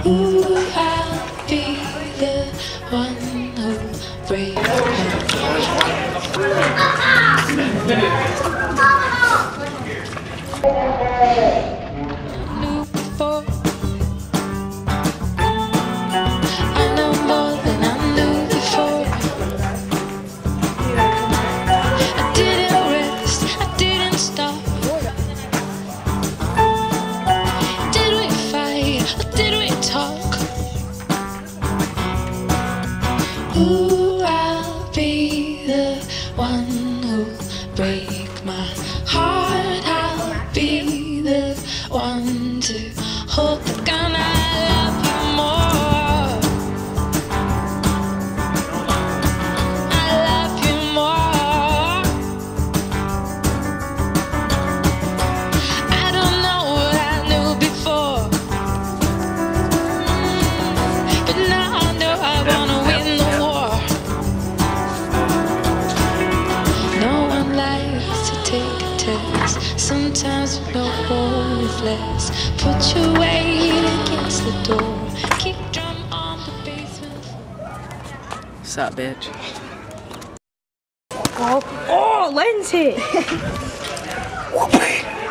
Ooh, I'll be the one who breaks Ooh, I'll be the one who break my heart. I'll be the one to hold the gun. I love you more. I love you more. I don't know what I knew before, but now I know I wanna win the war. No one likes to take a test. Sometimes no war is less. Put your weight against the door. Kick drum on the basement. Sup, bitch? Oh, lens hit!